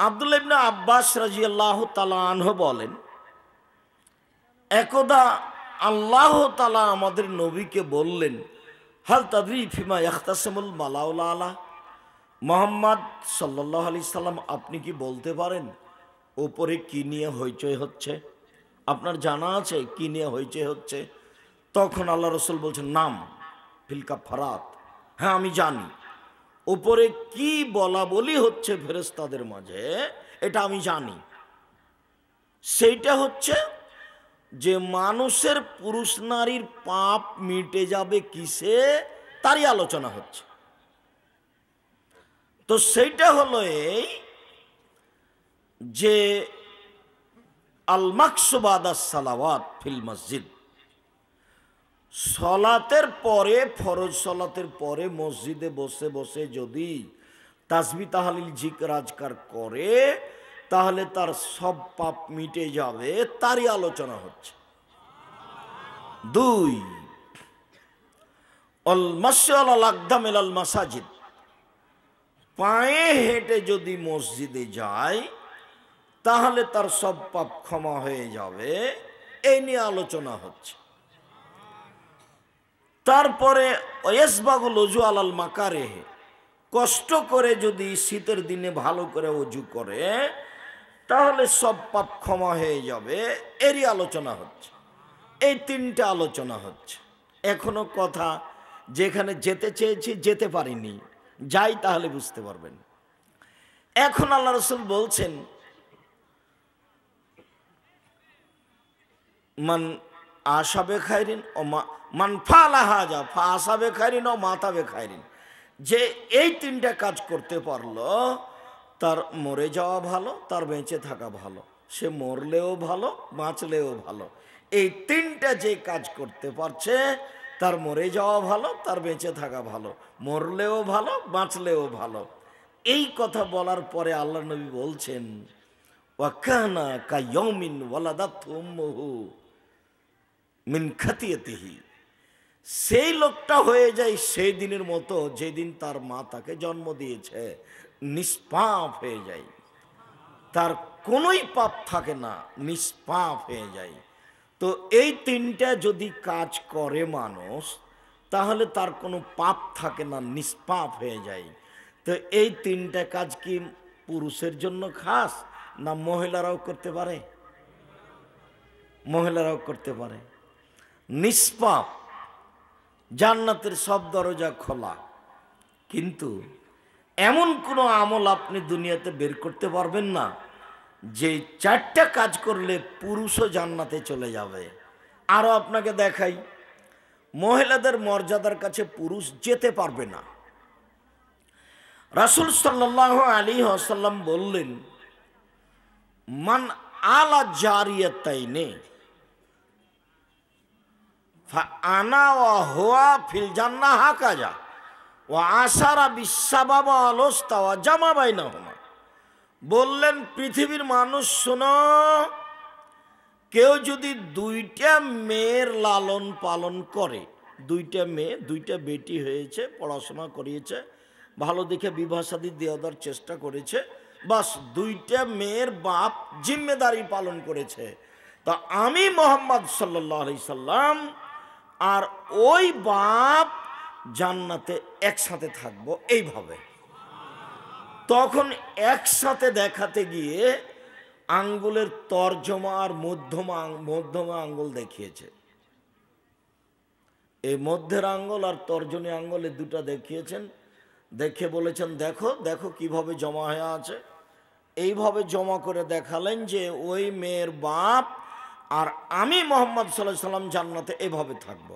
আব্দুল্লাহ ইবনে আব্বাস রাদিয়াল্লাহু তাআলা আনহু বলেন, একদা আল্লাহ তাআলা আমাদের নবীকে বললেন, হাল তাদরি ফিমা ইয়াখতাসিমুল মালাউল আলা, মুহাম্মদ সাল্লাল্লাহু আলাইহি সাল্লাম আপনি কি বলতে পারেন ওপরে কি নিয়ে হইচই হচ্ছে? আপনার জানা আছে কি নিয়ে হইচই হচ্ছে? তখন আল্লাহ রসুল বলছেন, নাম ফিল কাফারাত, হ্যাঁ আমি জানি উপরে কি বলা বলি হচ্ছে ফেরেশতাদের মাঝে, এটা আমি জানি। সেইটা হচ্ছে যে মানুষের পুরুষ নারীর পাপ মিটে যাবে কিসে, তারই আলোচনা হচ্ছে। তো সেইটা হলো এই যে আল মাকসু বাদা সালাওয়াত ফিল মসজিদ, সলাতের পরে, ফরজ সলাতের পরে মসজিদে বসে বসে যদি তাসবিহ তাহলিল জিকির আজকার করে তাহলে তার সব পাপ মিটে যাবে, তারই আলোচনা হচ্ছে। 2, আল মাশী আলাল আকদাম ইলাল মাসাজিদ, পায়ে হেঁটে যদি মসজিদে যায় তাহলে তার সব পাপ ক্ষমা হয়ে যাবে, এই নিয়ে আলোচনা হচ্ছে। তারপরে ওয়াসবাগুল ওযু আলাল মাকারিহ, কষ্ট করে যদি শীতের দিনে ভালো করে ওযু করে তাহলে সব পাপ ক্ষমা হয়ে যাবে, এরই আলোচনা হচ্ছে। এই 3টে আলোচনা হচ্ছে। এখনো কথা যেখানে যেতে চেয়েছি যেতে পারিনি, যাই তাহলে বুঝতে পারবেন। এখন আল্লাহ রাসূল বলছেন, মান আশাবে খায়রিন ও মান ফালা হাজা ফা আসাবে খায়রিন ও মাতাবে খায়রিন, যে এই 3টা কাজ করতে পারলো তার মরে যাওয়া ভালো, তার বেঁচে থাকা ভালো। সে মরলেও ভালো, বাঁচলেও ভালো। এই 3টা যে কাজ করতে পারছে তার মরে যাওয়া ভালো, তার বেঁচে থাকা ভালো, মরলেও ভালো, বাঁচলেও ভালো। এই কথা বলার পরে আল্লাহ নবী বলছেন, ওয়াকানা কায়াউমিন ওয়ালাদাতহু উম্মুহু মিন খাতিয়াতিহি, সেই লোকটা হয়ে যায় সেই দিনের মতো যেদিন তার মা তাকে জন্ম দিয়েছে, নিষ্পাপ হয়ে যায়, তার কোনোই পাপ থাকে না, নিষ্পাপ হয়ে যায়। তো এই 3টা যদি কাজ করে মানুষ তাহলে তার কোনো পাপ থাকে না, নিষ্পাপ হয়ে যায়। তো এই 3টা কাজ কি পুরুষের জন্য খাস না মহিলারাও করতে পারে? মহিলারাও করতে পারে। নিষ্পাপ, জান্নাতের সব দরজা খোলা, কিন্তু এমন কোনো আমল আপনি দুনিয়াতে বের করতে পারবেন না যে 4টা কাজ করলে পুরুষও জান্নাতে চলে যাবে। আরও আপনাকে দেখাই, মহিলাদের মর্যাদার কাছে পুরুষ যেতে পারবে না। রাসূল সাল্লাল্লাহু আলাইহি ওয়াসাল্লাম বললেন, মান আলা জারিয়াতাইনে ফা আনা ওয়া হুয়া ফিল জান্নাহ হাকাজা ওয়া আশারা বিসসাবাব আলস্তা ওয়া জামা বাইনাহুমা। বললেন, পৃথিবীর মানুষ শোনো, কেউ যদি 2টা মেয়ের লালন পালন করে, 2টা মেয়ে, 2টা বেটি হয়েছে, পড়াশোনা করিয়েছে, ভালো দেখে বিবাহ শাদী দেওয়ার চেষ্টা করেছে, বাস 2টা মেয়ের বাপ জিম্মেদারি পালন করেছে, তা আমি মুহাম্মদ সাল্লাল্লাহু আলাইহি সাল্লাম আর ওই বাপ জান্নাতে একসাথে থাকবো, এইভাবে। তখন একসাথে দেখাতে গিয়ে আঙ্গুলের তর্জমা আর মধ্যমা আঙ্গুল দেখিয়েছে। এই মধ্যের আঙ্গুল আর তর্জনী আঙ্গুলে 2টা দেখিয়েছেন, দেখে বলেছেন, দেখো দেখো কিভাবে জমা হয়ে আছে। এইভাবে জমা করে দেখালেন যে ওই মেয়ের বাপ আর আমি মুহাম্মদ সাল্লাল্লাহু আলাইহি সাল্লাম জান্নাতে এভাবে থাকব।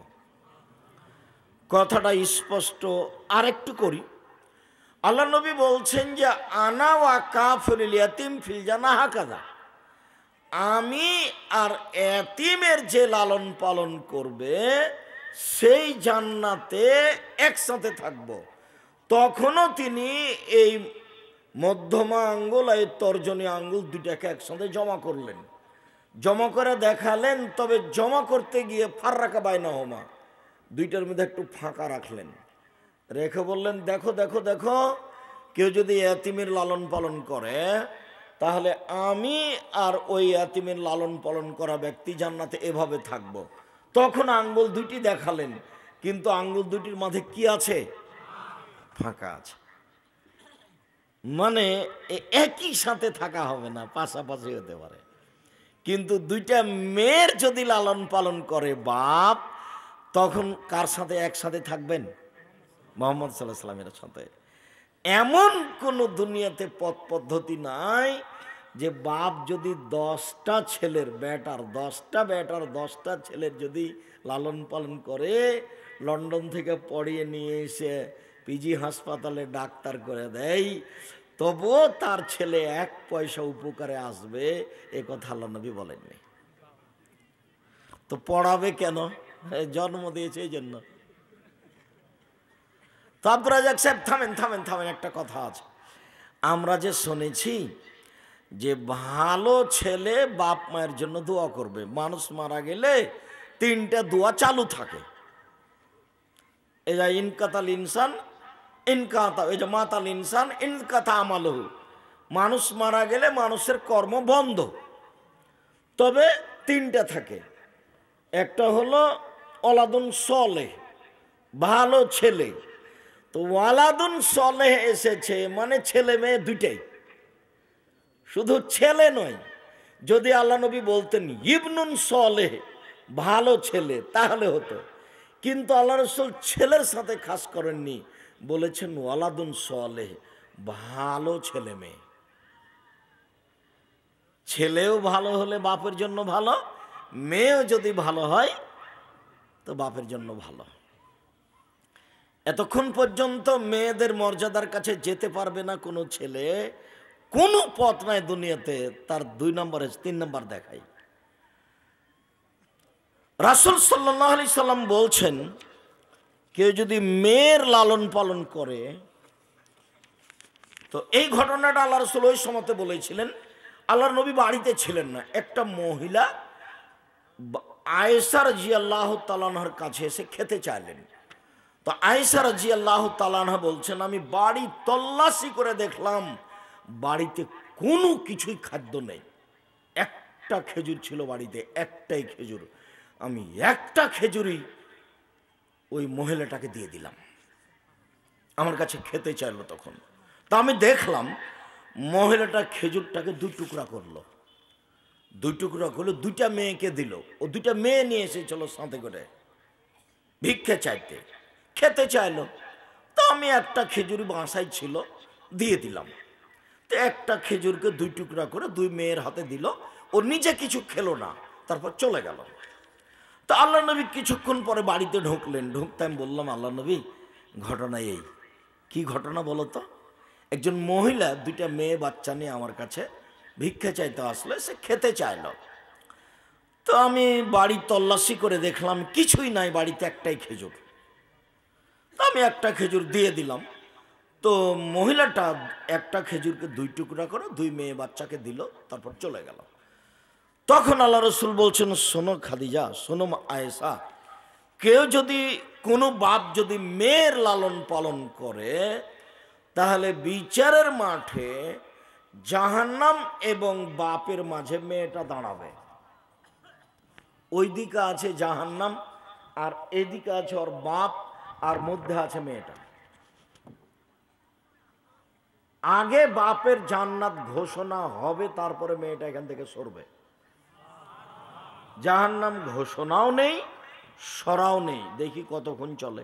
কথাটা স্পষ্ট আরেকটু করি। আল্লাহ নবী বলছেন যে আনা ওয়া কাফিলুল ইয়াতিম ফিল জান্নাহ হাকাযা, আমি আর এতিমের যে লালন পালন করবে সেই জান্নাতে একসাথে থাকব। তখনও তিনি এই মধ্যমা আঙ্গুল আর তর্জনী আঙ্গুল 2টাকে একসাথে জমা করলেন, জমা করে দেখালেন। তবে জমা করতে গিয়ে ফাররাকা বাইনাহুমা, 2টার মধ্যে একটু ফাঁকা রাখলেন, রেখে বললেন, দেখো দেখো দেখো, কেউ যদি এতিমের লালন পালন করে তাহলে আমি আর ওই ইয়াতিমের লালন পালন করা ব্যক্তি জান্নাতে এভাবে থাকব। তখন আঙ্গুল দুটি দেখালেন, কিন্তু আঙ্গুল দুটির মাঝে কি আছে? ফাঁকা আছে। মানে একই সাথে থাকা হবে না, পাশাপাশি হতে পারে। কিন্তু দুইটা মেয়ের যদি লালন পালন করে বাপ, তখন কার সাথে একসাথে থাকবেন? মুহাম্মদ সাল্লাল্লাহু আলাইহি ওয়াসাল্লামের সাথে। এমন কোনো দুনিয়াতে পথ পদ্ধতি নাই যে বাপ যদি 10টা ছেলের বেটার 10টা ছেলের যদি লালন পালন করে, লন্ডন থেকে পড়িয়ে নিয়ে এসে পিজি হাসপাতালে ডাক্তার করে দেয়, তবুও তার ছেলে 1 পয়সা উপকারে আসবে, এ কথা আল্লাহ নবী বলেননি। তো পড়াবে কেন? জন্ম দিয়েছে এই জন্য। তো আব্দুর রাজ্জাক সাহেব থামেন, একটা কথা আছে। আমরা যে শুনেছি যে ভালো ছেলে বাপ মায়ের জন্য দোয়া করবে, মানুষ মারা গেলে 3টা দোয়া চালু থাকে। এই যে ইনকাতাল ইনসান ইনকাতা, এই যে মাতাল ইনসান ইনকাতা আমালহু, মানুষ মারা গেলে মানুষের কর্ম বন্ধ, তবে 3টা থাকে। একটা হলো ওলাদুন সলেহ, ভালো ছেলে। তো ওয়ালাদুন সলেহ এসেছে মানে ছেলে মেয়ে দুইটাই, শুধু ছেলে নয়। যদি আল্লাহ নবী বলতেন ইবনুন সলেহ, ভালো ছেলে, তাহলে হতো। কিন্তু আল্লাহ রাসূল ছেলের সাথে খাস করেননি, বলেছেন ওয়ালাদুন সলেহ, ভালো ছেলে মেয়ে। ছেলেও ভালো হলে বাপের জন্য ভালো, মেয়েও যদি ভালো হয় তো বাপের জন্য ভালো। এতক্ষণ পর্যন্ত মেয়েদের মর্যাদার কাছে যেতে পারবে না কোনো ছেলে, কোনো পথ নাই দুনিয়াতে, তার 2 নম্বরে 3 নম্বর দেখাই। রাসূল সাল্লাল্লাহু আলাইহি সাল্লাম বলছেন, কেউ যদি মেয়ের লালন পালন করে, তো এই ঘটনাটা আল্লাহ রাসূল ওই সময়তে বলেছিলেন। আল্লাহর নবী বাড়িতে ছিলেন না। একটা মহিলা আয়েশা রাদিয়াল্লাহু তাআলা আনহার কাছে এসে খেতে চাইলেন। তো আয়েশা রাদিয়াল্লাহু তাআলা আনহা বলছেন, আমি বাড়ি তল্লাশি করে দেখলাম বাড়িতে কোনো কিছুই খাদ্য নেই। একটা খেজুর ছিল বাড়িতে, একটাই খেজুর। আমি একটা খেজুরই ওই মহিলাটাকে দিয়ে দিলাম। আমার কাছে খেতে চাইলো তখন। তা আমি দেখলাম মহিলাটা খেজুরটাকে 2 টুকরা করলো। 2 টুকরা করলো, 2টা মেয়েকে দিল। ও 2টা মেয়ে নিয়ে এসেছিল সাথে করে ভিক্ষে চাইতে, খেতে চাইলো। তো আমি একটা খেজুরি বাসায় ছিল, দিয়ে দিলাম। তো একটা খেজুরকে 2 টুকরা করে 2 মেয়ের হাতে দিল। ও নিজে কিছু খেলো না, তারপর চলে গেল। তো আল্লাহ নবী কিছুক্ষণ পরে বাড়িতে ঢুকলেন। ঢুকতে আমি বললাম, আল্লাহ নবী, ঘটনা এই। কি ঘটনা বলো তো? একজন মহিলা 2টা মেয়ে বাচ্চা নিয়ে আমার কাছে ভিক্ষা চাইতে আসলে, সে খেতে চাইল। তো আমি বাড়ি তল্লাশি করে দেখলাম কিছুই নাই, বাড়িতে একটাই খেজুর। তো আমি একটা খেজুর দিয়ে দিলাম। তো মহিলাটা একটা খেজুরকে 2 টুকরা করে 2 মেয়ে বাচ্চাকে দিল, তারপর চলে গেল। তখন আল্লাহ রাসূল বলছেন, শোনো খাদিজা, শোনো আয়েশা, কেউ যদি, কোনো বাপ যদি মেয়ের লালন পালন করে, তাহলে বিচারের মাঠে জাহান্নাম এবং বাপের মাঝে মেয়েটা দাঁড়াবে। ওই দিকে আছে জাহান্নাম আর এদিকে আছে ওর বাপ, আর মধ্যে আছে মেয়েটা। আগে বাপের জান্নাত ঘোষণা হবে, তারপরে মেয়েটা এখান থেকে সরবে। জাহান্নাম ঘোষণাও নেই, সরাও নেই। দেখি কতক্ষণ চলে।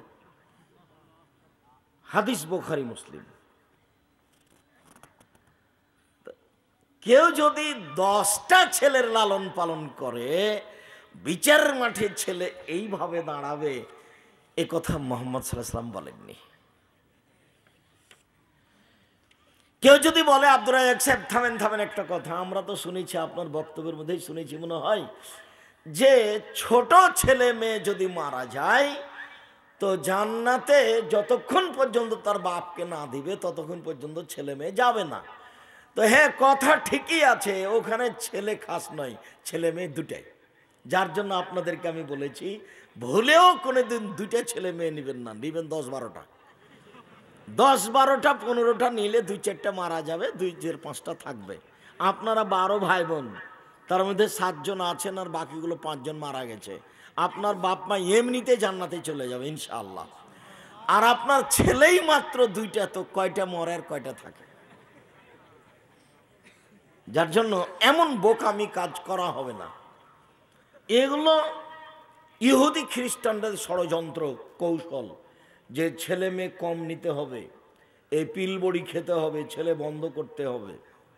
হাদিস বুখারী মুসলিম। কেউ যদি 10টা ছেলের লালন পালন করে, বিচারের মাঠে ছেলে এইভাবে দাঁড়াবে, এ কথা মুহাম্মদ সাল্লাল্লাহু আলাইহি ওয়াসাল্লাম বলেননি। কেউ যদি বলে, আব্দুর রাজ্জাক সাহেব থামেন, একটা কথা আমরা তো শুনেছি, আপনার বক্তব্যের মধ্যেই শুনেছি মনে হয়, যে ছোট ছেলে মেয়ে যদি মারা যায় তো জান্নাতে যতক্ষণ পর্যন্ত তার বাপকে না দিবে ততক্ষণ পর্যন্ত ছেলে মেয়ে যাবে না। তো হ্যাঁ, কথা ঠিকই আছে, ওখানে ছেলে খাস নয়, ছেলে মেয়ে দুটাই। যার জন্য আপনাদেরকে আমি বলেছি, ভুলেও কোনোদিন 2টা ছেলে মেয়ে নেবেন না, নেবেন 10-12টা। 10-12টা 15টা নিলে 2-4টা মারা যাবে, 2-4-5টা থাকবে। আপনারা 12 ভাই বোন, তার মধ্যে 7 জন আছেন আর বাকিগুলো 5 জন মারা গেছে। আপনার বাপ মা এমনিতে জান্নাতে চলে যাবে ইনশাআল্লাহ। আর আপনার ছেলেই মাত্র 2টা, তো কয়টা মরে আর কয়টা থাকে? যার জন্য এমন বোকামি কাজ করা হবে না। এগুলো ইহুদি খ্রিস্টানদের ষড়যন্ত্র কৌশল, যে ছেলে মেয়ে কম নিতে হবে, এই পিল বড়ি খেতে হবে, ছেলে বন্ধ করতে হবে।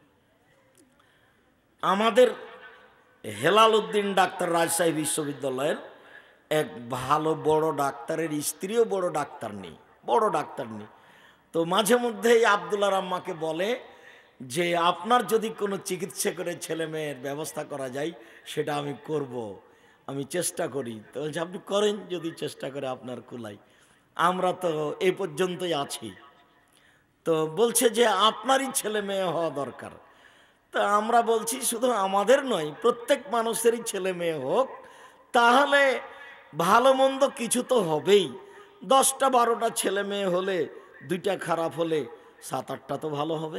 আমাদের হেলাল উদ্দিন ডাক্তার রাজশাহী বিশ্ববিদ্যালয়ের এক ভালো বড় ডাক্তারের স্ত্রীও বড় ডাক্তার নেই। তো মাঝে মধ্যেই আব্দুল্লাহ আম্মাকে বলে যে আপনার যদি কোনো চিকিৎসা করে ছেলে মেয়ের ব্যবস্থা করা যায় সেটা আমি করব, আমি চেষ্টা করি। তো বলছে আপনি করেন, যদি চেষ্টা করে আপনার কুলাই, আমরা তো এই পর্যন্তই আছি। তো বলছে যে আপনারই ছেলে মেয়ে হওয়া দরকার। তা আমরা বলছি শুধু আমাদের নয়, প্রত্যেক মানুষেরই ছেলে মেয়ে হোক, তাহলে ভালো মন্দ কিছু তো হবেই। 10টা 12টা ছেলে মেয়ে হলে, 2টা খারাপ হলে 7-8টা তো ভালো হবে।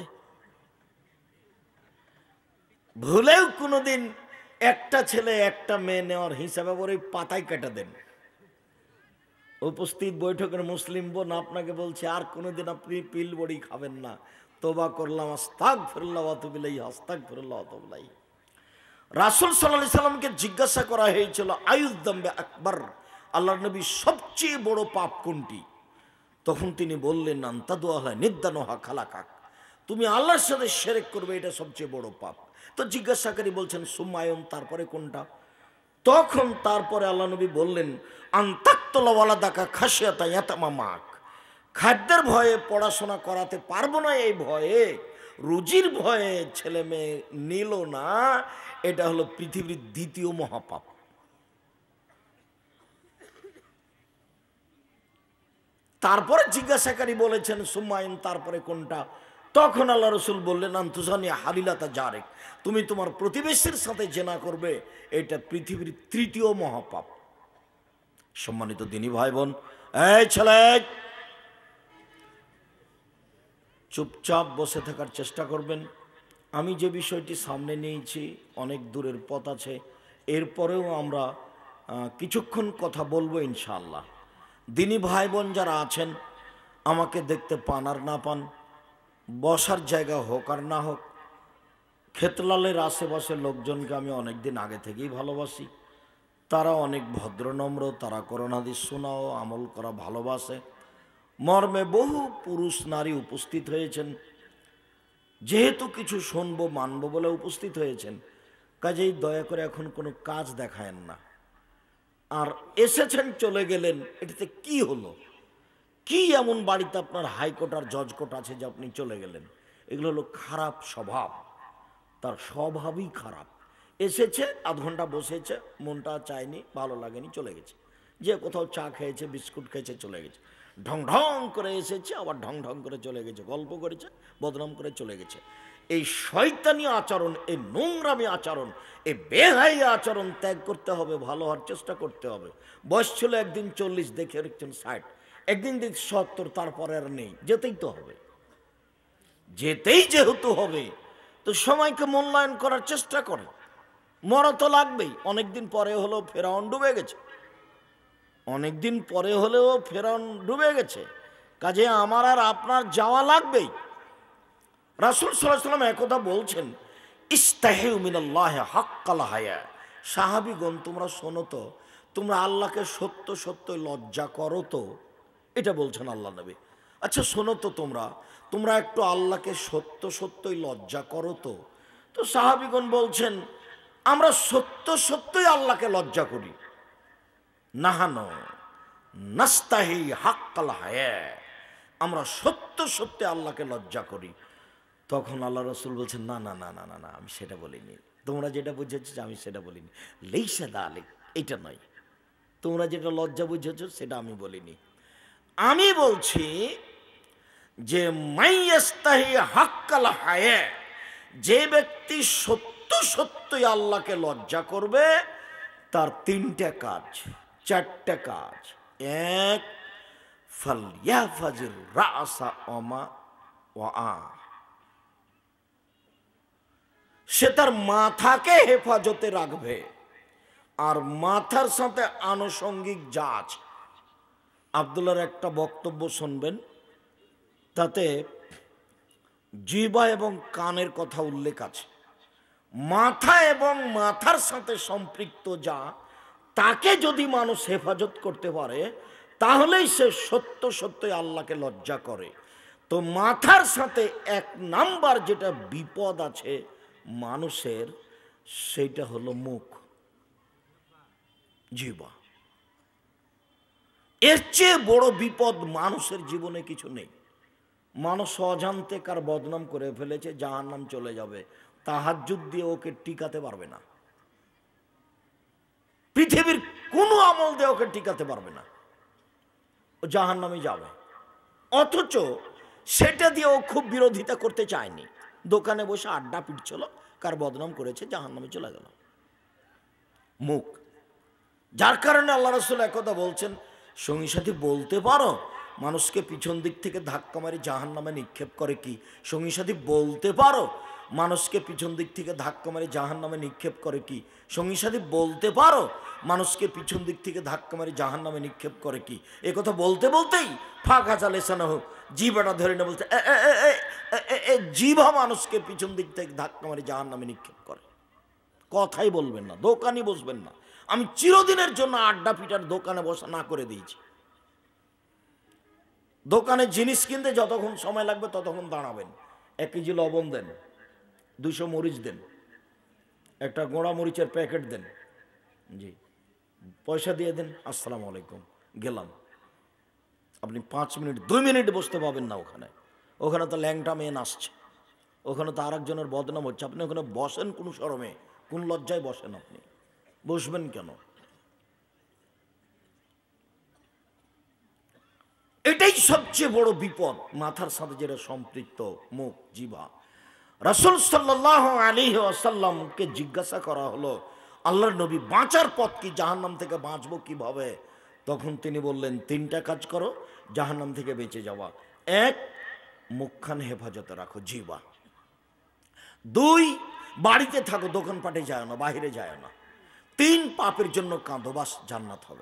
ভুলেও কোনোদিন একটা ছেলে একটা মেয়ে নেওয়ার হিসাবে করে পাতায় কেটে দেন। উপস্থিত বৈঠকের মুসলিম বোন আপনাকে বলছে আর কোনোদিন আপনি পিল বড়ি খাবেন না, তোবা করলাম, আস্তাগফিরুল্লাহ ওয়া আতুবু ইলাইহি, আস্তাগফিরুল্লাহ ওয়া আতুবু ইলাইহি। রাসূল সাল্লাল্লাহু আলাইহি সাল্লামকে জিজ্ঞাসা করা হয়েছিল আইয়ুয যামবি আকবার, আল্লাহর নবী সবচেয়ে বড় পাপ কোনটি? তখন তিনি বললেন আনতাদুআলা নিদ্দানুহা খালাকাক, তুমি আল্লাহর সাথে শিরক করবে, এটা সবচেয়ে বড় পাপ। তো জিজ্ঞাসাকারী বলছেন সুম্মায়ুন, তারপরে কোনটা? তখন তারপরে আল্লাহ নবী বললেন আনতাকতুলা ওয়ালাদাকা খাশিয়াতা ইয়াতামামাক, খাদ্যের ভয়ে পড়াশোনা করাতে পারবো না, এই ভয়ে, রুজির ভয়ে ছেলে মেয়ে নিল না, এটা হলো পৃথিবীর দ্বিতীয় মহাপাপ। তারপরে জিজ্ঞাসাকারী বলেছেন সুম্মায়ুন, তারপরে কোনটা? তখন আল্লাহ রসুল বললেন আনতুজানি হালিলাতা জারেক, তুমি তোমার প্রতিবেশীর সাথে জেনা করবে, এটা পৃথিবীর তৃতীয় মহাপাপ। সম্মানিত দিনী ভাই বোন, এই ছেলে চুপচাপ বসে থাকার চেষ্টা করবেন। আমি যে বিষয়টি সামনে নিয়েছি অনেক দূরের পথ আছে, এরপরেও আমরা কিছুক্ষণ কথা বলবো ইনশাআল্লাহ। দিনী ভাই বোন যারা আছেন, আমাকে দেখতে পান আর না পান, বসার জায়গা হোক আর না হোক, ক্ষেতলালের আশেপাশের লোকজনকে আমি অনেক দিন আগে থেকেই ভালোবাসি। তারা অনেক ভদ্র নম্র, তারা কোরআন হাদিস শোনাও আমল করা ভালোবাসে। মর্মে বহু পুরুষ নারী উপস্থিত হয়েছেন, যেহেতু কিছু শুনবো মানবো বলে উপস্থিত হয়েছেন, কাজেই দয়া করে এখন কোনো কাজ দেখায়েন না। আর এসেছেন চলে গেলেন, এটাতে কি হলো? কি এমন বাড়িতে আপনার হাইকোর্ট আর জজ কোর্ট আছে যে আপনি চলে গেলেন? এগুলো হলো খারাপ স্বভাব, তার স্বভাবই খারাপ। এসেছে, আধ ঘন্টা বসেছে, মনটা চায়নি, ভালো লাগেনি, চলে গেছে। যে কোথাও চা খেয়েছে, বিস্কুট খেয়েছে, চলে গেছে। ঢং ঢং করে এসেছে, আবার ঢং ঢং করে চলে গেছে, গল্প করেছে, বদনাম করে চলে গেছে। এই শয়তানি আচরণ, এই নোংরামি আচরণ, এই বেহাই আচরণ ত্যাগ করতে হবে, ভালো হওয়ার চেষ্টা করতে হবে। বয়স ছিল একদিন 40, দেখে রেখেছেন 60, একদিন দেখ 70, তারপরে আর নেই, যেতেই তো হবে। যেতেই যেহেতু হবে, তো সময়কে মূল্যায়ন করার চেষ্টা করে। মরা তো লাগবেই, অনেকদিন পরে হলেও ফেরাউন ডুবে গেছে, অনেকদিন পরে হলেও ফেরাউন ডুবে গেছে, কাজে আমার আর আপনার যাওয়া লাগবেই। রাসূল সাল্লাল্লাহু আলাইহি ওয়াসাল্লাম একথা বলছেন, ইস্তাহিউ মিনাল্লাহি হাক্কাল হায়া। সাহাবীগণ তোমরা শোনো তো, তোমরা আল্লাহকে সত্য সত্য লজ্জা করো তো, এটা বলছেন আল্লাহ নবী। আচ্ছা শোনো তো, তোমরা একটু আল্লাহকে সত্য সত্যই লজ্জা করো তো। তো সাহাবীগণ বলছেন আমরা সত্য সত্যই আল্লাহকে লজ্জা করি। নাহানো নাস্তাহি হাক্কাল হায়া, আমরা সত্য সত্যি আল্লাহকে লজ্জা করি। তখন আল্লাহ রসুল বলছেন না না না না না না, আমি সেটা বলিনি, তোমরা যেটা বুঝেছ আমি সেটা বলিনি। লেইসা দালিক, এইটা নয়, তোমরা যেটা লজ্জা বুঝেছ সেটা আমি বলিনি। আমি বলছি যে মাইয়াস্তাহি হাক্কাল হায়া, যে ব্যক্তি সত্য সত্যই আল্লাহকে লজ্জা করবে, তার 3টা কাজ, 4টা কাজ। এক, ফালইয়াফাজির রাসা ওমা ওয়া, সে তার মাথাকে হেফাজতে রাখবে। আর মাথার সাথে আনুষঙ্গিক যা আছে, আব্দুল্লাহর একটা বক্তব্য শুনবেন, তাতে জিহ্বা এবং কানের কথা উল্লেখ আছে। মাথা এবং মাথার সাথে সম্পৃক্ত যা, তাকে যদি মানুষ হেফাজত করতে পারে তাহলেই সে সত্য সত্যই আল্লাহকে লজ্জা করে। তো মাথার সাথে এক নাম্বার যেটা বিপদ আছে মানুষের, সেইটা হলো মুখ, জিহ্বা। এর চেয়ে বড় বিপদ মানুষের জীবনে কিছু নেই। মানুষ অজান্তে কার বদনাম করে ফেলেছে, জাহান্নাম চলে যাবে, তাহাজ্জুদ দিয়ে ওকে টিকাতে পারবে না, পৃথিবীর কোনো আমল দিয়ে ওকে টিকাতে পারবে না, ও জাহান্নামে যাবে। অথচ সেটা দিয়ে ও খুব বিরোধিতা করতে চায়নি, দোকানে বসে আড্ডা পিটছিল, কার বদনাম করেছে, জাহান্নামে চলে গেল। মুখ, যার কারণে আল্লাহ রাসূল একথা বলছেন, সঙ্গী সাথী বলতে পারো মানুষকে পিছন দিক থেকে ধাক্কা মারি জাহান্নামে নিক্ষেপ করে কি? সঙ্গী সাথী বলতে পারো মানুষকে পিছন দিক থেকে ধাক্কা মারি জাহান্নামে নিক্ষেপ করে কি? সঙ্গী সাথী বলতে পারো মানুষকে পিছন দিক থেকে ধাক্কা মারি জাহান্নামে নিক্ষেপ করে কি? এ কথা বলতে বলতেই ফাঁকা চালেসানো হোক, জিভাটা ধরে না বলতে জিভা মানুষকে পিছন দিক থেকে ধাক্কা মারি জাহান্নামে নিক্ষেপ করে। কথাই বলবেন না, দোকানই বসবেন না। আমি চিরদিনের জন্য আড্ডা পিটার দোকানে বসা না করে দিয়েছি। দোকানে জিনিস কিনতে যতক্ষণ সময় লাগবে ততক্ষণ দাঁড়াবেন। 1 কেজি লবণ দেন, 200 মরিচ দেন, একটা গোড়া মরিচের প্যাকেট দেন, জি পয়সা দিয়ে দেন, আসসালামু আলাইকুম, গেলাম। আপনি 5 মিনিট 2 মিনিট বসতে পাবেন না ওখানে। ওখানে তো ল্যাংটা মেয়ে নাচছে, ওখানে তো আরেকজনের বদনাম হচ্ছে। আপনি ওখানে বসেন কোন শরমে, কোন লজ্জায় বসেন? আপনি বসবেন কেন? এটাই সবচেয়ে বড় বিপদ, মাথার সাথে যেটা সম্পৃক্ত, মুখ, জিহ্বা। রাসূল সাল্লাল্লাহু আলাইহি ওয়াসাল্লামকে জিজ্ঞাসা করা হলো, আল্লাহর নবী বাঁচার পথ কি, জাহান্নাম থেকে বাঁচবো কিভাবে? তখন তিনি বললেন, 3টা কাজ করো জাহান্নাম থেকে বেঁচে যাওয়া। 1, মুখখান হেফাজতে রাখো, জিহ্বা। 2, বাড়িতে থাকো, দোকানপাটে যায় না, বাইরে যায় না। 3, পাপের জন্য কাঁদো, বাস জান্নাত হবে।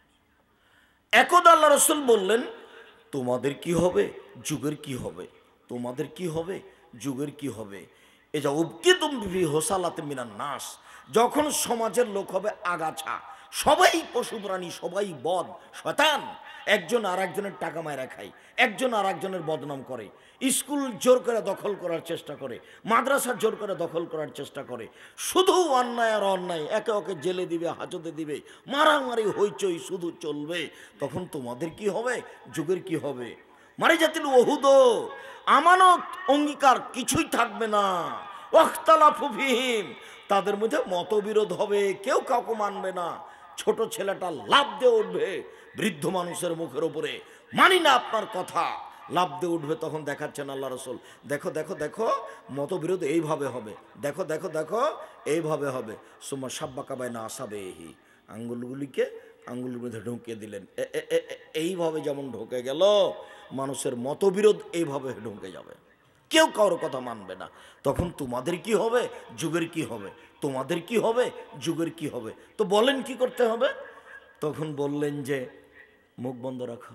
একদা আল্লাহ রাসূল বললেন, তোমাদের কি হবে, যুগের কি হবে? তোমাদের কি হবে, যুগের কি হবে? এ যা উবকিতুম ফি হোসালাতে মিনান নাস, যখন সমাজের লোক হবে আগাছা, সবাই পশু প্রাণী, সবাই বদ শয়তান, একজন আর একজনের টাকা মায়েরা খায়, একজন আর একজনের বদনাম করে, স্কুল জোর করে দখল করার চেষ্টা করে, মাদ্রাসা জোর করে দখল করার চেষ্টা করে, শুধু অন্যায় আর অন্যায়, একে ওকে জেলে দিবে, হাজতে দিবে, মারামারি হইচই শুধু চলবে। তখন তোমাদের কি হবে, যুগের কি হবে? মারি জাতিল ওহুদ, আমানত অঙ্গীকার কিছুই থাকবে না। ওয়াখতালাফু ফীহিম, তাদের মধ্যে মতবিরোধ হবে, কেউ কাউকে মানবে না। ছোট ছেলেটা লাফ দিয়ে উঠবে বৃদ্ধ মানুষের মুখের উপরে, মানি না আপনার কথা, লাফ দিয়ে উঠবে। তখন দেখাচ্ছেন আল্লাহ রাসূল, দেখো দেখো দেখো মতবিরোধ এইভাবে হবে, দেখো দেখো দেখো এইভাবে হবে। সুম্মা সাব্বাকা বাইনা আসাবিহি, আঙ্গুলগুলিকে আঙ্গুলের মধ্যে ঢুকিয়ে দিলেন, এইভাবে যেমন ঢুকে গেল, মানুষের মতবিরোধ এইভাবে ঢুকে যাবে, কেউ কারোর কথা মানবে না। তখন তোমাদের কি হবে, যুগের কি হবে? তোমাদের কি হবে, যুগের কি হবে? তো বলেন কি করতে হবে? তখন বললেন যে মুখ বন্ধ রাখো,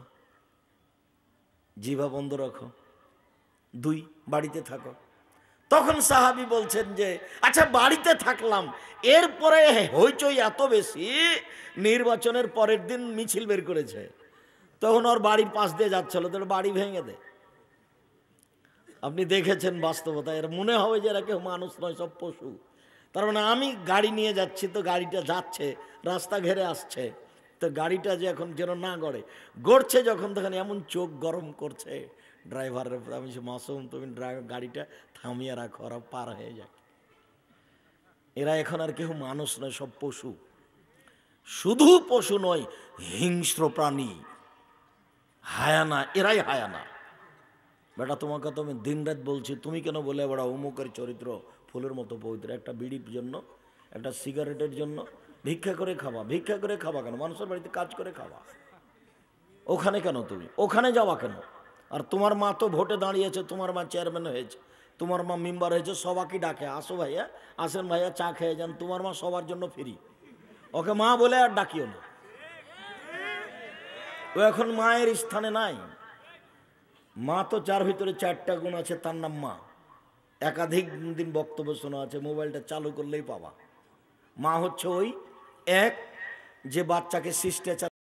জিহ্বা বন্ধ রাখো। 2, বাড়িতে থাকো। তখন সাহাবী বলছেন যে আচ্ছা বাড়িতে থাকলাম, এরপরে হইচই এত বেশি, নির্বাচনের পরের দিন মিছিল বের করেছে, তখন ওর বাড়ির পাশ দিয়ে যাচ্ছিল, তোর বাড়ি ভেঙে দে। আপনি দেখেছেন বাস্তবতা, এর মনে হবে যে এরা কেউ মানুষ নয়, সব পশু। তার মানে আমি গাড়ি নিয়ে যাচ্ছি, তো গাড়িটা যাচ্ছে, রাস্তা ঘেরে আসছে, তো গাড়িটা যে এখন যেন না গড়ছে যখন, তখন এমন চোখ গরম করছে ড্রাইভারের। আমি মাসুম, তুমি গাড়িটা থামিয়ে রাখো, ওরা পার হয়ে যাক। এরা এখন আর কেউ মানুষ নয়, সব পশু। শুধু পশু নয়, হিংস্র প্রাণী, হায়ানা, এরাই হায়ানা। বেটা তোমাকে তো আমি দিন রাত বলছি, তুমি কেন বলে বেড়া অমুকের চরিত্র ফুলের মতো পবিত্র? একটা বিড়ির জন্য, একটা সিগারেটের জন্য ভিক্ষা করে খাবা। ভিক্ষা করে খাবা কেন? মানুষের বাড়িতে কাজ করে খাবা। ওখানে কেন তুমি? ওখানে যাওয়া কেন? আর তোমার মা তো ভোটে দাঁড়িয়েছে, তোমার মা চেয়ারম্যান হয়েছে, তোমার মা মেম্বার হয়েছে, সবাইকে ডাকে, আসো ভাইয়া, আসেন ভাইয়া, চা খেয়ে যান, তোমার মা সবার জন্য ফ্রি। ওকে মা বলে আর ডাকিও না, ও এখন মায়ের স্থানে নাই। মা তো যার ভিতরে 4টা গুণ আছে, তার নাম মা। একাধিক দিন বক্তব্য শোনা আছে, মোবাইলটা চালু করলেই পাবা। মা হচ্ছে ওই এক যে বাচ্চাকে শিষ্টাচার